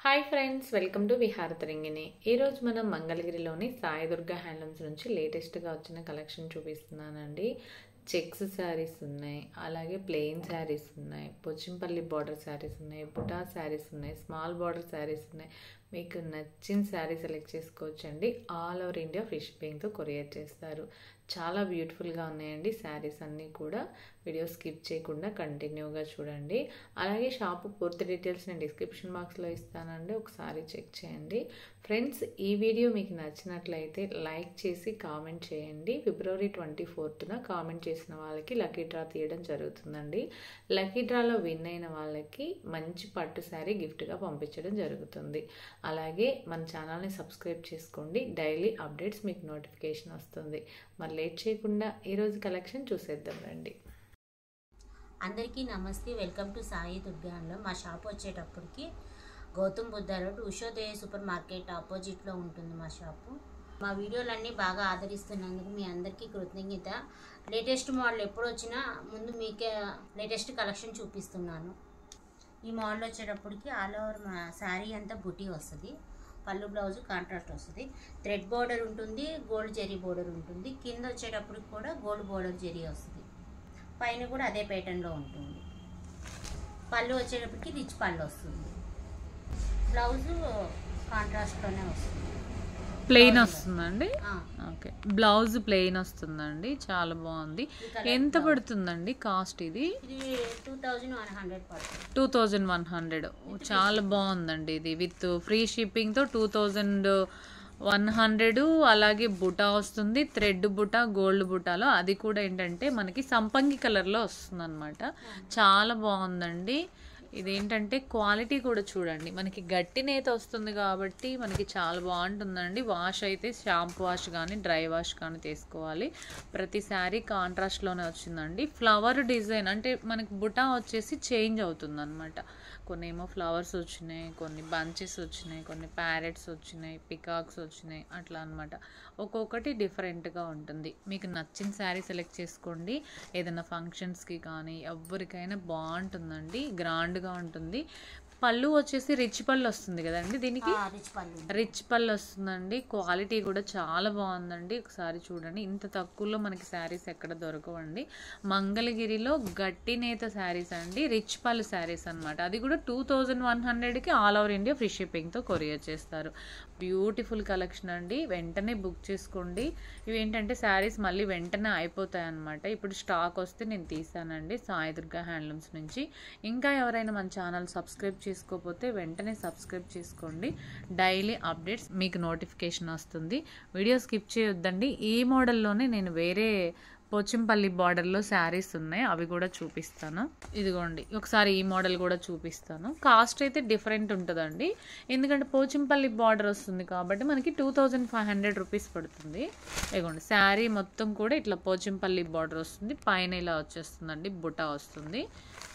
Hi friends, welcome to Viharatarangini. ఈరోజు మనం మంగళగిరిలోని సాయి దుర్గా హ్యాండ్లూమ్స్ నుంచి లేటెస్ట్గా వచ్చిన కలెక్షన్ చూపిస్తున్నానండి. చెక్స్ శారీస్ ఉన్నాయి, అలాగే ప్లెయిన్ శారీస్ ఉన్నాయి, పోచంపల్లి బార్డర్ శారీస్ ఉన్నాయి, బుటా శారీస్ ఉన్నాయి, స్మాల్ బార్డర్ శారీస్ ఉన్నాయి. మీకు నచ్చిన శారీ సెలెక్ట్ చేసుకోవచ్చండి. ఆల్ ఓవర్ ఇండియా ఫ్రీ షిప్పింగ్తో కొరియర్ చేస్తారు. చాలా బ్యూటిఫుల్గా ఉన్నాయండి శారీస్ అన్నీ కూడా. వీడియో స్కిప్ చేయకుండా కంటిన్యూగా చూడండి. అలాగే షాపు పూర్తి డీటెయిల్స్ నేను డిస్క్రిప్షన్ బాక్స్లో ఇస్తానండి, ఒకసారి చెక్ చేయండి. ఫ్రెండ్స్, ఈ వీడియో మీకు నచ్చినట్లయితే లైక్ చేసి కామెంట్ చేయండి. ఫిబ్రవరి 24న కామెంట్ చేసిన వాళ్ళకి లక్కీ డ్రా తీయడం జరుగుతుందండి. లక్కీ డ్రాలో విన్ అయిన వాళ్ళకి మంచి పట్టు శారీ గిఫ్ట్గా పంపించడం జరుగుతుంది. అలాగే మన ఛానల్ని సబ్స్క్రైబ్ చేసుకోండి. డైలీ అప్డేట్స్ మీకు నోటిఫికేషన్ వస్తుంది. మరి లేట్ చేయకుండా ఈరోజు కలెక్షన్ చూసేద్దాం రండి. అందరికీ నమస్తే, వెల్కమ్ టు సాయి దుర్గాలో. మా షాప్ వచ్చేటప్పటికి Gautam Buddha road Ushodaya super market ఆపోజిట్లో ఉంటుంది మా షాపు. మా వీడియోలన్నీ బాగా ఆదరిస్తున్నందుకు మీ అందరికీ కృతజ్ఞత. లేటెస్ట్ మోడల్ ఎప్పుడు వచ్చినా ముందు మీకే లేటెస్ట్ కలెక్షన్ చూపిస్తున్నాను. ఈ మోడల్ వచ్చేటప్పటికి ఆల్ ఓవర్ మా శారీ అంతా బుటీ వస్తుంది. పళ్ళు బ్లౌజ్ కాంట్రాస్ట్ వస్తుంది. థ్రెడ్ బోర్డర్ ఉంటుంది, గోల్డ్ జెరీ బోర్డర్ ఉంటుంది. కింద వచ్చేటప్పటికి కూడా గోల్డ్ బోర్డర్ జెరీ వస్తుంది. పైన కూడా అదే ప్యాటర్న్లో ఉంటుంది. పళ్ళు వచ్చేటప్పటికి రిచ్ పళ్ళు వస్తుంది. బ్లౌజ్ కాంట్రాస్ట్లోనే వస్తుంది. ప్లెయిన్ వస్తుందండి. ఓకే, బ్లౌజ్ ప్లెయిన్ వస్తుందండి. చాలా బాగుంది. ఎంత పడుతుందండి కాస్ట్? ఇది 2100 పడుతుంది. 2100. చాలా బాగుందండి. ఇది విత్ ఫ్రీ షిప్పింగ్తో 2100. అలాగే బుటా వస్తుంది, థ్రెడ్ బుటా, గోల్డ్ బుటాలో. అది కూడా ఏంటంటే మనకి సంపంగి కలర్లో వస్తుంది అనమాట. చాలా బాగుందండి. ఇదేంటంటే క్వాలిటీ కూడా చూడండి, మనకి గట్టి నేత వస్తుంది కాబట్టి మనకి చాలా బాగుంటుందండి. వాష్ అయితే షాంపూ వాష్ కానీ డ్రై వాష్ కానీ తీసుకోవాలి. ప్రతి శారీ కాంట్రాస్ట్లోనే వచ్చిందండి. ఫ్లవర్ డిజైన్ అంటే మనకి బుటా వచ్చేసి చేంజ్ అవుతుంది అనమాట. కొన్ని ఏమో ఫ్లవర్స్ వచ్చినాయి, కొన్ని బంచెస్ వచ్చినాయి, కొన్ని ప్యారెట్స్ వచ్చినాయి, పికాక్స్ వచ్చినాయి, అట్లా అనమాట. ఒక్కొక్కటి డిఫరెంట్గా ఉంటుంది. మీకు నచ్చిన శారీ సెలెక్ట్ చేసుకోండి. ఏదైనా ఫంక్షన్స్కి కానీ ఎవరికైనా బాగుంటుందండి, గ్రాండ్గా ఉంటుంది. పళ్ళు వచ్చేసి రిచ్ పళ్ళు వస్తుంది కదండి. దీనికి రిచ్ పళ్ళు వస్తుందండి. క్వాలిటీ కూడా చాలా బాగుందండి. ఒకసారి చూడండి. ఇంత తక్కువలో మనకి శారీస్ ఎక్కడ దొరకవండి. మంగళగిరిలో గట్టి నేత శారీస్ అండి, రిచ్ పళ్ళు శారీస్ అనమాట. అది కూడా 2100కి ఆల్ ఓవర్ ఇండియా ఫ్రీ షిప్పింగ్తో కొరియర్ చేస్తారు. బ్యూటిఫుల్ కలెక్షన్ అండి. వెంటనే బుక్ చేసుకోండి. ఇవి ఏంటంటే శారీస్ మళ్ళీ వెంటనే అయిపోతాయి అన్నమాట. ఇప్పుడు స్టాక్ వస్తే నేను తీసానండి సాయి దుర్గా హ్యాండ్లూమ్స్ నుంచి. ఇంకా ఎవరైనా మన ఛానల్ సబ్స్క్రైబ్ చేసుకోకపోతే వెంటనే సబ్స్క్రైబ్ చేసుకోండి. డైలీ అప్డేట్స్ మీకు నోటిఫికేషన్ వస్తుంది. వీడియో స్కిప్ చేయొద్దండి. ఈ మోడల్లోనే నేను వేరే పోచంపల్లి బార్డర్లో శారీస్ ఉన్నాయి, అవి కూడా చూపిస్తాను. ఇదిగోండి, ఒకసారి ఈ మోడల్ కూడా చూపిస్తాను. కాస్ట్ అయితే డిఫరెంట్ ఉంటుందండి, ఎందుకంటే పోచంపల్లి బార్డర్ వస్తుంది కాబట్టి మనకి 2500 రూపీస్ పడుతుంది. ఇదిగోండి, శారీ మొత్తం కూడా ఇట్లా పోచంపల్లి బార్డర్ వస్తుంది. పైన ఇలా వచ్చేస్తుందండి, బుటా వస్తుంది.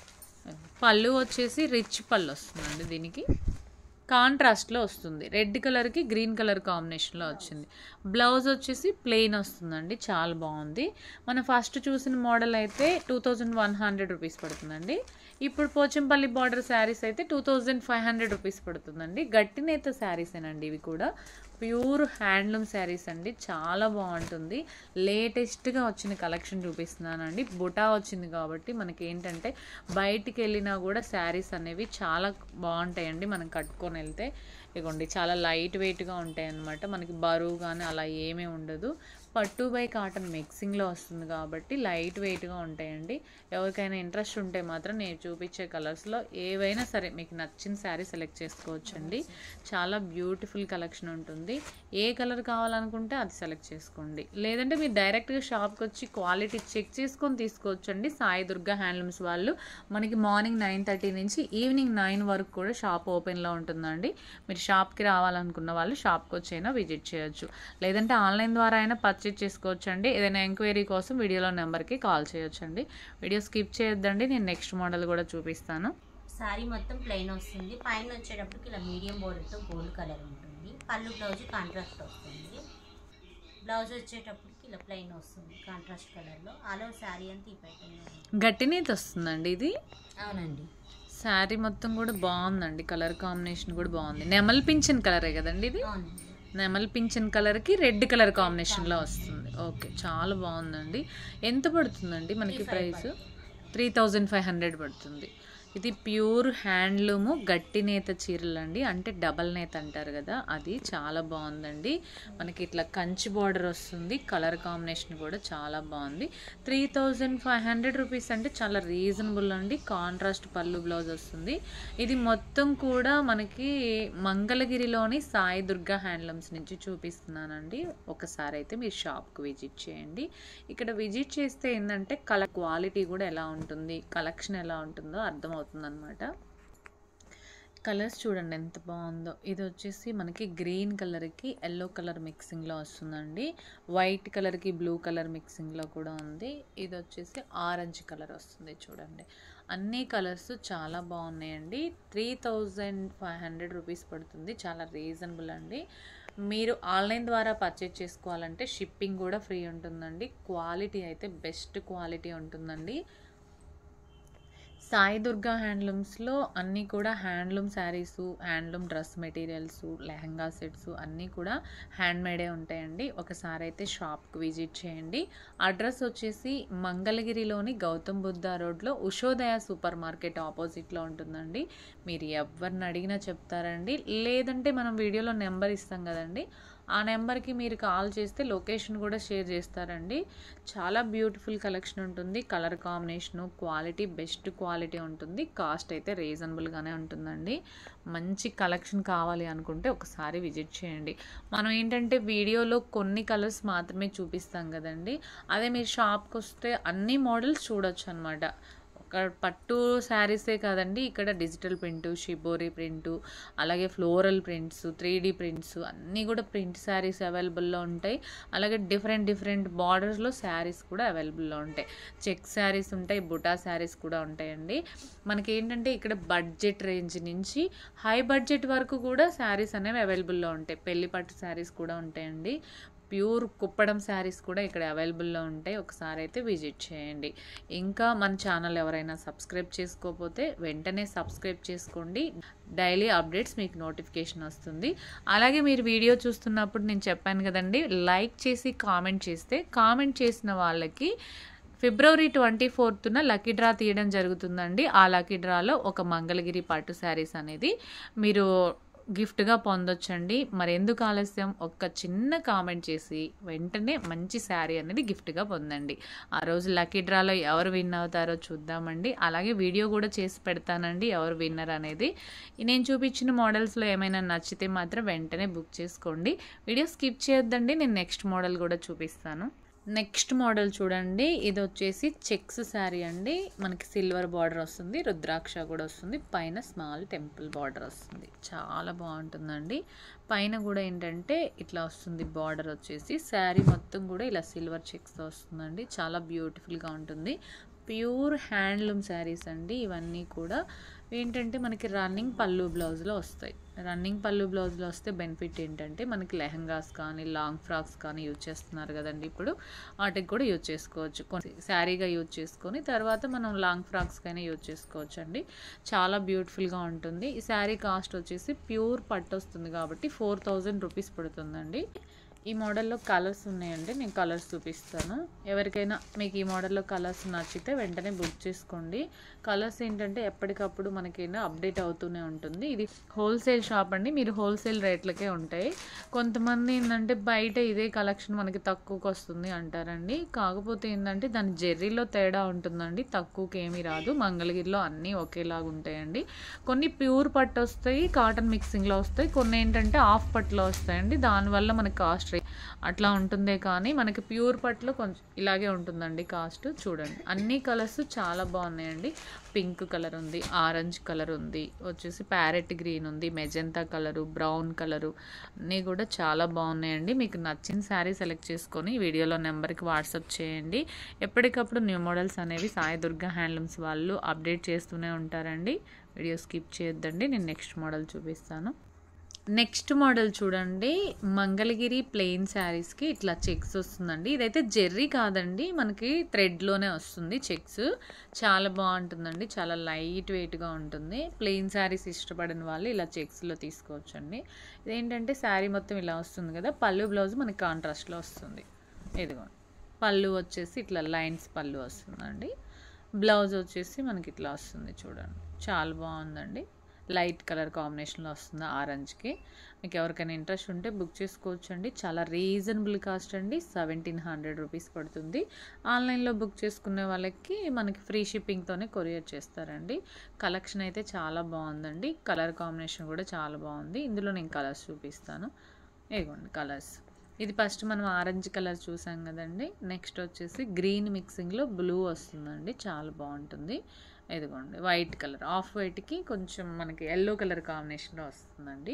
పళ్ళు వచ్చేసి రిచ్ పళ్ళు వస్తుందండి. దీనికి కాంట్రాస్ట్లో వస్తుంది. రెడ్ కలర్కి గ్రీన్ కలర్ కాంబినేషన్లో వచ్చింది. బ్లౌజ్ వచ్చేసి ప్లెయిన్ వస్తుందండి. చాలా బాగుంది. మనం ఫస్ట్ చూసిన మోడల్ అయితే 2100 రూపీస్ పడుతుందండి. ఇప్పుడు పోచంపల్లి బార్డర్ శారీస్ అయితే 2500 రూపీస్ పడుతుందండి. గట్టి నేత శారీసేనండి ఇవి కూడా. ప్యూర్ హ్యాండ్లూమ్ శారీస్ అండి. చాలా బాగుంటుంది. లేటెస్ట్గా వచ్చిన కలెక్షన్ చూపిస్తున్నానండి. బుటా వచ్చింది కాబట్టి మనకి ఏంటంటే బయటికి వెళ్ళినా కూడా శారీస్ అనేవి చాలా బాగుంటాయండి. మనం కట్టుకొని వెళ్తే ఇదిగోండి, చాలా లైట్ వెయిట్గా ఉంటాయి అన్నమాట. మనకి బరువు కానీ అలా ఏమీ ఉండదు. పట్టు బై కాటన్ మిక్సింగ్లో వస్తుంది కాబట్టి లైట్ వెయిట్గా ఉంటాయండి. ఎవరికైనా ఇంట్రెస్ట్ ఉంటే మాత్రం నేను చూపించే కలర్స్లో ఏవైనా సరే మీకు నచ్చిన శారీ సెలెక్ట్ చేసుకోవచ్చండి. చాలా బ్యూటిఫుల్ కలెక్షన్ ఉంటుంది. ఏ కలర్ కావాలనుకుంటే అది సెలెక్ట్ చేసుకోండి. లేదంటే మీరు డైరెక్ట్గా షాప్కి వచ్చి క్వాలిటీ చెక్ చేసుకొని తీసుకోవచ్చండి. సాయి దుర్గా హ్యాండ్లూమ్స్ వాళ్ళు మనకి మార్నింగ్ 9:30 నుంచి ఈవినింగ్ 9 వరకు కూడా షాప్ ఓపెన్లో ఉంటుందండి. మీరు షాప్కి రావాలనుకున్న వాళ్ళు షాప్కి వచ్చైనా విజిట్ చేయొచ్చు, లేదంటే ఆన్లైన్ ద్వారా అయినా పర్చేజ్ చేసుకోవచ్చండి. ఏదైనా ఎంక్వైరీ కోసం వీడియోలో నెంబర్కి కాల్ చేయొచ్చండి. వీడియో స్కిప్ చేయొద్దండి. నేను నెక్స్ట్ మోడల్ కూడా చూపిస్తాను. శారీ మొత్తం ప్లెయిన్ వస్తుంది. పైన వచ్చేటప్పటికి ఇలా మీడియం బోర్డర్తో గోల్డ్ కలర్ ఉంటుంది. పళ్ళు బ్లౌజ్ కాంట్రాస్ట్ వస్తుంది. బ్లౌజ్ వచ్చేటప్పటికి ఇలా ప్లెయిన్ వస్తుంది కాంట్రాస్ట్ కలర్లో. ఆల్ ఓవర్ శారీ అంతా ఈ ప్యాటర్న్ గట్టి నేత వస్తుందండి ఇది. అవునండి. శారీ మొత్తం కూడా బాగుందండి, కలర్ కాంబినేషన్ కూడా బాగుంది. నెమల్ పింఛన్ కలరే కదండి ఇది, అవునండి. నెమల్ పింఛన్ కలర్కి రెడ్ కలర్ కాంబినేషన్లో వస్తుంది. ఓకే, చాలా బాగుందండి. ఎంత పడుతుందండి మనకి ప్రైస్? 3500 పడుతుంది. ఇది ప్యూర్ హ్యాండ్లూము గట్టి నేత చీరలు అండి, అంటే డబల్ నేత అంటారు కదా, అది చాలా బాగుందండి. మనకి ఇట్లా కంచి బార్డర్ వస్తుంది, కలర్ కాంబినేషన్ కూడా చాలా బాగుంది. 3500 రూపీస్ అంటే చాలా రీజనబుల్ అండి. కాంట్రాస్ట్ పళ్ళు బ్లౌజ్ వస్తుంది. ఇది మొత్తం కూడా మనకి మంగళగిరిలోని సాయి దుర్గా హ్యాండ్లూమ్స్ నుంచి చూపిస్తున్నానండి. ఒకసారి అయితే మీరు షాప్కి విజిట్ చేయండి. ఇక్కడ విజిట్ చేస్తే ఏంటంటే క్వాలిటీ కూడా ఎలా ఉంటుంది, కలెక్షన్ ఎలా ఉంటుందో అర్థమవుతుంది అన్నమాట. కలర్స్ చూడండి ఎంత బాగుందో. ఇది వచ్చేసి మనకి గ్రీన్ కలర్కి ఎల్లో కలర్ మిక్సింగ్లో వస్తుందండి. వైట్ కలర్కి బ్లూ కలర్ మిక్సింగ్లో కూడా ఉంది. ఇది వచ్చేసి ఆరెంజ్ కలర్ వస్తుంది చూడండి. అన్ని కలర్స్ చాలా బాగున్నాయండి. 3500 రూపీస్ పడుతుంది, చాలా రీజనబుల్ అండి. మీరు ఆన్లైన్ ద్వారా పర్చేజ్ చేసుకోవాలంటే షిప్పింగ్ కూడా ఫ్రీ ఉంటుందండి. క్వాలిటీ అయితే బెస్ట్ క్వాలిటీ ఉంటుందండి. సాయి దుర్గా హ్యాండ్లూమ్స్లో అన్నీ కూడా handloom saris, handloom dress materials, lehenga sets అన్నీ కూడా హ్యాండ్మేడే ఉంటాయండి. ఒకసారి అయితే షాప్కి విజిట్ చేయండి. అడ్రస్ వచ్చేసి మంగళగిరిలోని గౌతమ్ బుద్ధ రోడ్లో ఉషోదయ సూపర్ మార్కెట్ ఆపోజిట్లో ఉంటుందండి. మీరు ఎవరిని అడిగినా చెప్తారండి. లేదంటే మనం వీడియోలో నెంబర్ ఇస్తాం కదండి, ఆ నెంబర్కి మీరు కాల్ చేస్తే లొకేషన్ కూడా షేర్ చేస్తారండి. చాలా బ్యూటిఫుల్ కలెక్షన్ ఉంటుంది. Colour combination, quality best quality ఉంటుంది. కాస్ట్ అయితే రీజనబుల్గానే ఉంటుందండి. మంచి కలెక్షన్ కావాలి అనుకుంటే ఒకసారి విజిట్ చేయండి. మనం ఏంటంటే వీడియోలో కొన్ని కలర్స్ మాత్రమే చూపిస్తాం కదండి, అదే మీరు షాప్కి వస్తే అన్ని మోడల్స్ చూడొచ్చు అనమాట. ఒక పట్టు శారీసే కాదండి, ఇక్కడ డిజిటల్ ప్రింటు, షిబోరి ప్రింటు, అలాగే ఫ్లోరల్ ప్రింట్స్, 3D ప్రింట్స్ అన్నీ కూడా ప్రింట్ శారీస్ అవైలబుల్లో ఉంటాయి. అలాగే డిఫరెంట్ బార్డర్స్లో శారీస్ కూడా అవైలబుల్లో ఉంటాయి. చెక్ శారీస్ ఉంటాయి, బుటా శారీస్ కూడా ఉంటాయండి. మనకి ఏంటంటే ఇక్కడ బడ్జెట్ రేంజ్ నుంచి హై బడ్జెట్ వరకు కూడా శారీస్ అనేవి అవైలబుల్లో ఉంటాయి. పెళ్లి పట్టు శారీస్ కూడా ఉంటాయండి. ప్యూర్ కుప్పడం శారీస్ కూడా ఇక్కడ అవైలబుల్లో ఉంటాయి. ఒకసారి అయితే విజిట్ చేయండి. ఇంకా మన ఛానల్ ఎవరైనా సబ్స్క్రైబ్ చేసుకోకపోతే వెంటనే సబ్స్క్రైబ్ చేసుకోండి. డైలీ అప్డేట్స్ మీకు నోటిఫికేషన్ వస్తుంది. అలాగే మీరు వీడియో చూస్తున్నప్పుడు నేను చెప్పాను కదండి, లైక్ చేసి కామెంట్ చేస్తే, కామెంట్ చేసిన వాళ్ళకి ఫిబ్రవరి 24న లక్కీ డ్రా తీయడం జరుగుతుందండి. ఆ లక్కీ డ్రాలో ఒక మంగళగిరి పట్టు శారీస్ అనేది మీరు గిఫ్ట్గా పొందొచ్చండి. మరి ఎందుకు ఆలస్యం, ఒక్క చిన్న కామెంట్ చేసి వెంటనే మంచి శారీ అనేది గిఫ్ట్గా పొందండి. ఆ రోజు లక్కీ డ్రాలో ఎవరు విన్ అవుతారో చూద్దామండి. అలాగే వీడియో కూడా చేసి పెడతానండి ఎవరు విన్నర్ అనేది. నేను చూపించిన మోడల్స్లో ఏమైనా నచ్చితే మాత్రం వెంటనే బుక్ చేసుకోండి. వీడియో స్కిప్ చేయొద్దండి, నేను నెక్స్ట్ మోడల్ కూడా చూపిస్తాను. నెక్స్ట్ మోడల్ చూడండి. ఇది వచ్చేసి చెక్స్ శారీ అండి. మనకి సిల్వర్ బార్డర్ వస్తుంది, రుద్రాక్ష కూడా వస్తుంది, పైన స్మాల్ టెంపుల్ బార్డర్ వస్తుంది. చాలా బాగుంటుందండి. పైన కూడా ఏంటంటే ఇట్లా వస్తుంది బార్డర్ వచ్చేసి. శారీ మొత్తం కూడా ఇలా సిల్వర్ చెక్స్తో వస్తుందండి. చాలా బ్యూటిఫుల్గా ఉంటుంది. ప్యూర్ హ్యాండ్లూమ్ శారీస్ అండి ఇవన్నీ కూడా. ఏంటంటే మనకి రన్నింగ్ పళ్ళు బ్లౌజ్లో వస్తాయి. రన్నింగ్ పళ్ళు బ్లౌజ్లో వస్తే బెనిఫిట్ ఏంటంటే మనకి లెహంగాస్ కానీ లాంగ్ ఫ్రాక్స్ కానీ యూజ్ చేస్తున్నారు కదండి, ఇప్పుడు వాటికి కూడా యూజ్ చేసుకోవచ్చు. శారీగా యూజ్ చేసుకొని తర్వాత మనం లాంగ్ ఫ్రాక్స్కైనా యూజ్ చేసుకోవచ్చు అండి. చాలా బ్యూటిఫుల్గా ఉంటుంది. ఈ శారీ కాస్ట్ వచ్చేసి ప్యూర్ పట్టు వస్తుంది కాబట్టి 4000 రూపీస్ పడుతుందండి. ఈ మోడల్లో కలర్స్ ఉన్నాయండి, నేను కలర్స్ చూపిస్తాను. ఎవరికైనా మీకు ఈ మోడల్లో కలర్స్ నచ్చితే వెంటనే బుక్ చేసుకోండి. కలర్స్ ఏంటంటే ఎప్పటికప్పుడు మనకైనా అప్డేట్ అవుతూనే ఉంటుంది. ఇది హోల్సేల్ షాప్ అండి, మీరు హోల్సేల్ రేట్లకే ఉంటాయి. కొంతమంది ఏంటంటే బయట ఇదే కలెక్షన్ మనకి తక్కువకి వస్తుంది అంటారండి. కాకపోతే ఏంటంటే దాని జెర్రీలో తేడా ఉంటుందండి, తక్కువకి ఏమీ రాదు. మంగళగిరిలో అన్నీ ఒకేలాగా ఉంటాయండి. కొన్ని ప్యూర్ పట్టు వస్తాయి, కాటన్ మిక్సింగ్లో వస్తాయి, కొన్ని ఏంటంటే హాఫ్ పట్టులో వస్తాయండి. దానివల్ల మనకి కాస్ట్ అట్లా ఉంటుందే కానీ మనకి ప్యూర్ పట్టులో కొంచెం ఇలాగే ఉంటుందండి కాస్ట్. చూడండి అన్ని కలర్స్ చాలా బాగున్నాయండి. పింక్ కలర్ ఉంది, ఆరెంజ్ కలర్ ఉంది, వచ్చేసి ప్యారెట్ గ్రీన్ ఉంది, మెజెంతా కలరు, బ్రౌన్ కలరు అన్నీ కూడా చాలా బాగున్నాయండి. మీకు నచ్చిన శారీ సెలెక్ట్ చేసుకొని వీడియోలో నెంబర్కి వాట్సాప్ చేయండి. ఎప్పటికప్పుడు న్యూ మోడల్స్ అనేవి సాయి దుర్గా హ్యాండ్లూమ్స్ వాళ్ళు అప్డేట్ చేస్తూనే ఉంటారండి. వీడియో స్కిప్ చేయొద్దండి, నేను నెక్స్ట్ మోడల్ చూపిస్తాను. నెక్స్ట్ మోడల్ చూడండి, మంగళగిరి ప్లెయిన్ శారీస్కి ఇట్లా చెక్స్ వస్తుందండి. ఇదైతే జెర్రీ కాదండి, మనకి థ్రెడ్లోనే వస్తుంది చెక్స్. చాలా బాగుంటుందండి, చాలా లైట్ వెయిట్గా ఉంటుంది. ప్లెయిన్ శారీస్ ఇష్టపడిన వాళ్ళు ఇలా చెక్స్లో తీసుకోవచ్చండి. ఇదేంటంటే శారీ మొత్తం ఇలా వస్తుంది కదా, పళ్ళు బ్లౌజ్ మనకి కాంట్రాస్ట్లో వస్తుంది. ఇదిగోండి, పళ్ళు వచ్చేసి ఇట్లా లైన్స్ పళ్ళు వస్తుందండి. బ్లౌజ్ వచ్చేసి మనకి ఇట్లా వస్తుంది చూడండి. చాలా బాగుందండి, లైట్ కలర్ కాంబినేషన్లో వస్తుంది ఆరెంజ్కి. మీకు ఎవరికైనా ఇంట్రెస్ట్ ఉంటే బుక్ చేసుకోవచ్చు అండి. చాలా రీజనబుల్ కాస్ట్ అండి, 1700 రూపీస్ పడుతుంది. ఆన్లైన్లో బుక్ చేసుకునే వాళ్ళకి మనకి ఫ్రీ షిప్పింగ్తోనే కొరియర్ చేస్తారండి. కలెక్షన్ అయితే చాలా బాగుందండి, కలర్ కాంబినేషన్ కూడా చాలా బాగుంది. ఇందులో నేను కలర్స్ చూపిస్తాను. ఇదిగోండి కలర్స్. ఇది ఫస్ట్ మనం ఆరెంజ్ కలర్ చూసాం కదండి, నెక్స్ట్ వచ్చేసి గ్రీన్ మిక్సింగ్లో బ్లూ వస్తుందండి, చాలా బాగుంటుంది. ఇదిగోండి వైట్ కలర్, ఆఫ్ వైట్కి కొంచెం మనకి ఎల్లో కలర్ కాంబినేషన్లో వస్తుందండి.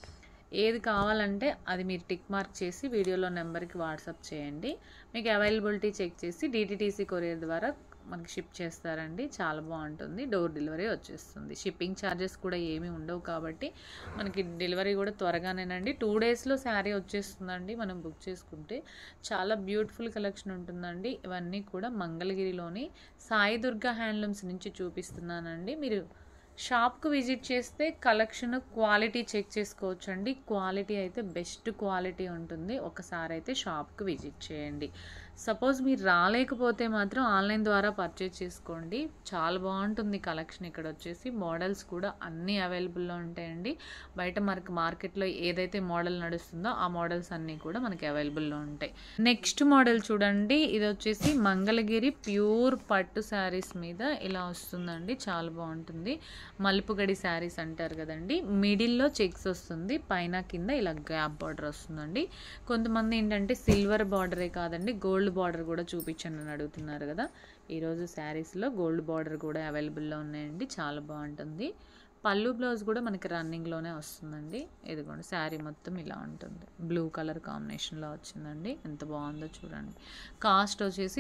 ఏది కావాలంటే అది మీరు టిక్ మార్క్ చేసి వీడియోలో నెంబర్కి వాట్సాప్ చేయండి. మీకు అవైలబిలిటీ చెక్ చేసి DTTC కొరియర్ ద్వారా మనకి షిప్ చేస్తారండి. చాలా బాగుంటుంది, డోర్ డెలివరీ వచ్చేస్తుంది. షిప్పింగ్ ఛార్జెస్ కూడా ఏమీ ఉండవు కాబట్టి మనకి డెలివరీ కూడా త్వరగానేనండి, 2 డేస్లో శారీ వచ్చేస్తుందండి మనం బుక్ చేసుకుంటే. చాలా బ్యూటిఫుల్ కలెక్షన్ ఉంటుందండి. ఇవన్నీ కూడా మంగళగిరిలోని సాయి దుర్గా హ్యాండ్లూమ్స్ నుంచి చూపిస్తున్నానండి. మీరు షాప్కు విజిట్ చేస్తే కలెక్షన్ క్వాలిటీ చెక్ చేసుకోవచ్చు అండి. క్వాలిటీ అయితే బెస్ట్ క్వాలిటీ ఉంటుంది. ఒకసారి అయితే షాప్కి విజిట్ చేయండి. సపోజ్ మీరు రాలేకపోతే మాత్రం ఆన్లైన్ ద్వారా పర్చేజ్ చేసుకోండి. చాలా బాగుంటుంది కలెక్షన్. ఇక్కడ వచ్చేసి మోడల్స్ కూడా అన్నీ అవైలబుల్లో ఉంటాయండి. బయట మనకి మార్కెట్లో ఏదైతే మోడల్ నడుస్తుందో ఆ మోడల్స్ అన్నీ కూడా మనకి అవైలబుల్లో ఉంటాయి. నెక్స్ట్ మోడల్ చూడండి, ఇది వచ్చేసి మంగళగిరి ప్యూర్ పట్టు శారీస్ మీద ఇలా వస్తుందండి, చాలా బాగుంటుంది. మలుపుగడి శారీస్ అంటారు కదండి, మిడిల్లో చెక్స్ వస్తుంది, పైన కింద ఇలా గ్యాప్ బార్డర్ వస్తుందండి. కొంతమంది ఏంటంటే సిల్వర్ బార్డరే కాదండి గోల్డ్ బార్డర్ కూడా చూపించండి అని అడుగుతున్నారు కదా. ఈరోజు శారీస్లో గోల్డ్ బార్డర్ కూడా అవైలబుల్లో ఉన్నాయండి, చాలా బాగుంటుంది. పళ్ళు బ్లౌజ్ కూడా మనకి రన్నింగ్లోనే వస్తుందండి. ఇదిగోండి శారీ మొత్తం ఇలా ఉంటుంది, బ్లూ కలర్ కాంబినేషన్లో వచ్చిందండి, ఎంత బాగుందో చూడండి. కాస్ట్ వచ్చేసి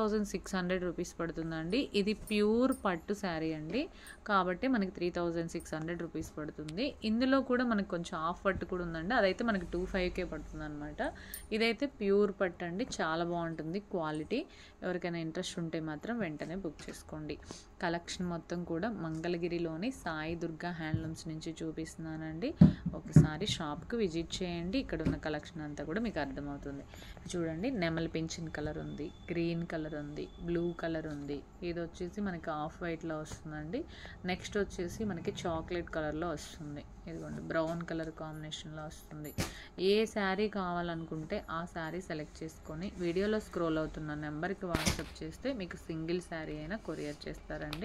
3600 రూపీస్ పడుతుందండి. ఇది ప్యూర్ పట్టు శారీ అండి కాబట్టి మనకి 3600 రూపీస్ పడుతుంది. ఇందులో కూడా మనకి కొంచెం ఆఫ్ పట్టు కూడా ఉందండి, అదైతే మనకి 2500 పడుతుంది అనమాట. ఇదైతే ప్యూర్ పట్టు అండి, చాలా బాగుంటుంది క్వాలిటీ. ఎవరికైనా ఇంట్రెస్ట్ ఉంటే మాత్రం వెంటనే బుక్ చేసుకోండి. కలెక్షన్ మొత్తం కూడా మంగళగిరిలోని సాయి దుర్గా హ్యాండ్లూమ్స్ నుంచి చూపిస్తున్నానండి. ఒకసారి షాప్కి విజిట్ చేయండి, ఇక్కడ ఉన్న కలెక్షన్ అంతా కూడా మీకు అర్థమవుతుంది. చూడండి, నెమలి పింఛన్ కలర్ ఉంది, గ్రీన్ కలర్ ఉంది, బ్లూ కలర్ ఉంది. ఇది వచ్చేసి మనకి ఆఫ్ వైట్లో వస్తుందండి. నెక్స్ట్ వచ్చేసి మనకి చాక్లెట్ కలర్లో వస్తుంది. ఇదిగోండి బ్రౌన్ కలర్ కాంబినేషన్లో వస్తుంది. ఏ శారీ కావాలనుకుంటే ఆ శారీ సెలెక్ట్ చేసుకొని వీడియోలో స్క్రోల్ అవుతున్న నెంబర్కి వాట్సాప్ చేస్తే మీకు సింగిల్ శారీ అయినా కొరియర్ చేస్తారండి.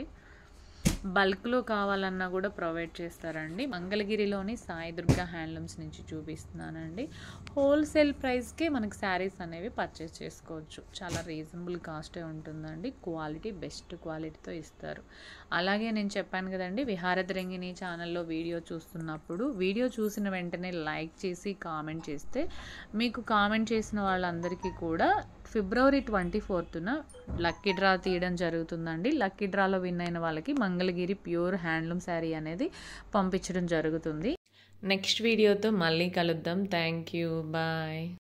బల్క్లో కావాలన్నా కూడా ప్రొవైడ్ చేస్తారండి. మంగళగిరిలోని సాయి దుర్గా హ్యాండ్లూమ్స్ నుంచి చూపిస్తున్నానండి. హోల్సేల్ ప్రైస్కే మనకి శారీస్ అనేవి పర్చేస్ చేసుకోవచ్చు. చాలా రీజనబుల్ కాస్టే ఉంటుందండి, క్వాలిటీ బెస్ట్ క్వాలిటీతో ఇస్తారు. అలాగే నేను చెప్పాను కదండి, విహారతరంగిణి ఛానల్లో వీడియో చూస్తున్నప్పుడు వీడియో చూసిన వెంటనే లైక్ చేసి కామెంట్ చేస్తే మీకు కామెంట్ చేసిన వాళ్ళందరికీ కూడా ఫిబ్రవరి 24న లక్కీ డ్రా తీయడం జరుగుతుందండి. లక్కీ డ్రాలో విన్ అయిన వాళ్ళకి మంగళగిరి ప్యూర్ హ్యాండ్లూమ్ శారీ అనేది పంపించడం జరుగుతుంది. నెక్స్ట్ వీడియోతో మళ్ళీ కలుద్దాం. Thank you, bye.